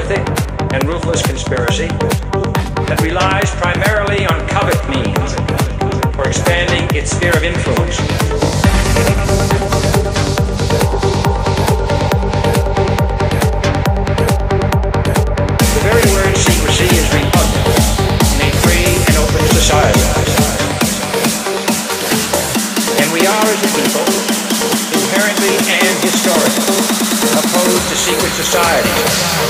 monolithic and ruthless conspiracy that relies primarily on covert means for expanding its sphere of influence. The very word secrecy is repugnant in a free and open society. And we are, as a people, inherently and historically opposed to secret societies.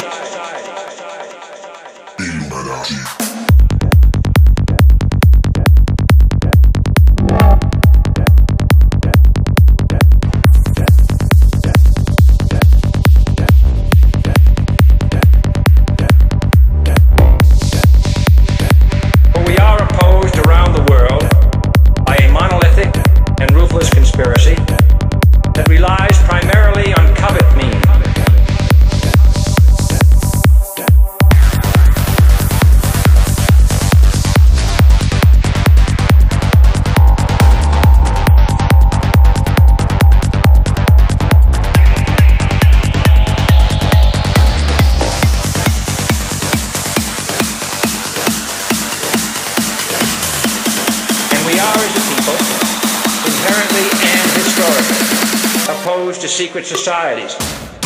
Opposed to secret societies.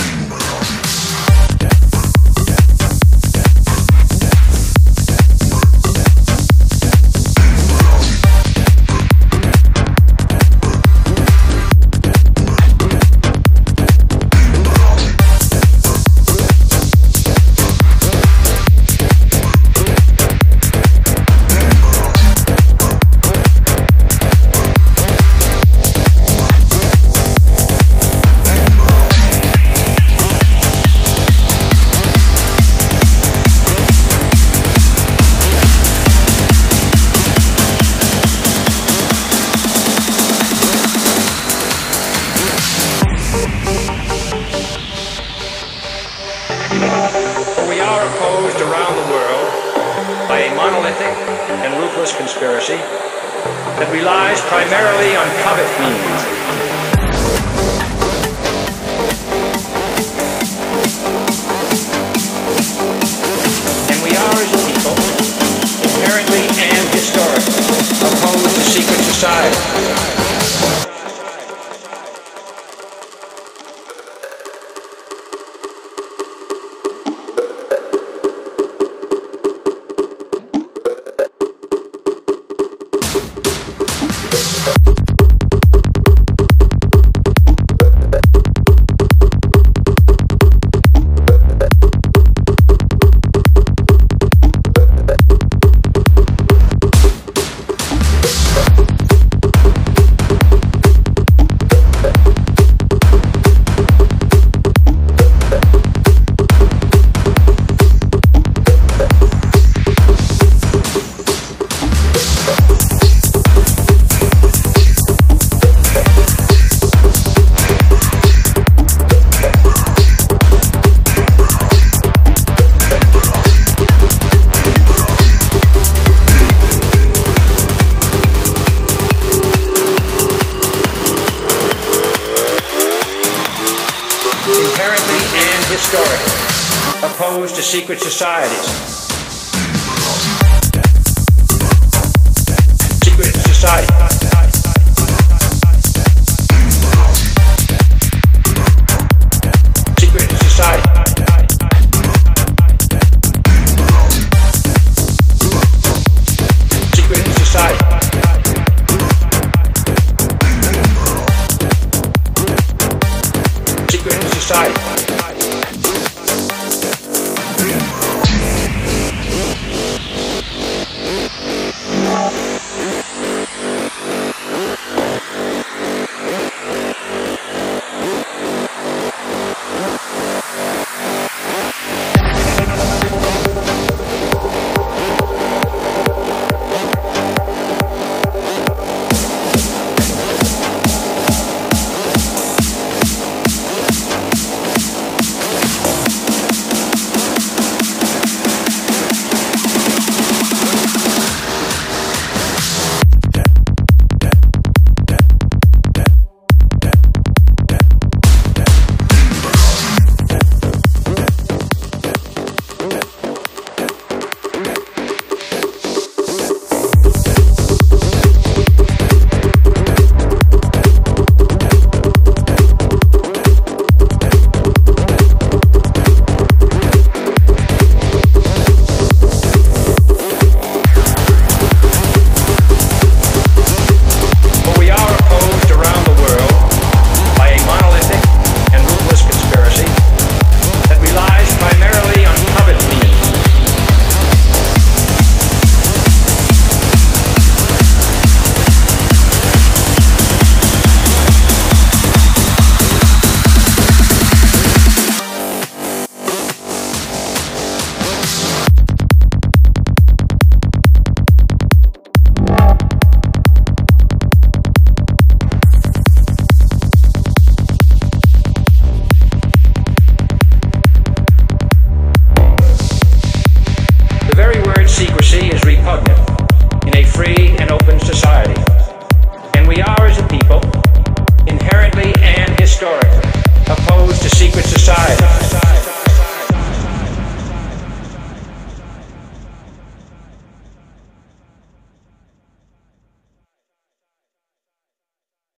And ruthless conspiracy that relies primarily on covert means. And we are, as a people, inherently and historically opposed to secret society. Opposed to secret societies. Secret society. Secret society. Secret society. Secret society. repugnant in a free and open society. And we are, as a people, inherently and historically opposed to secret society.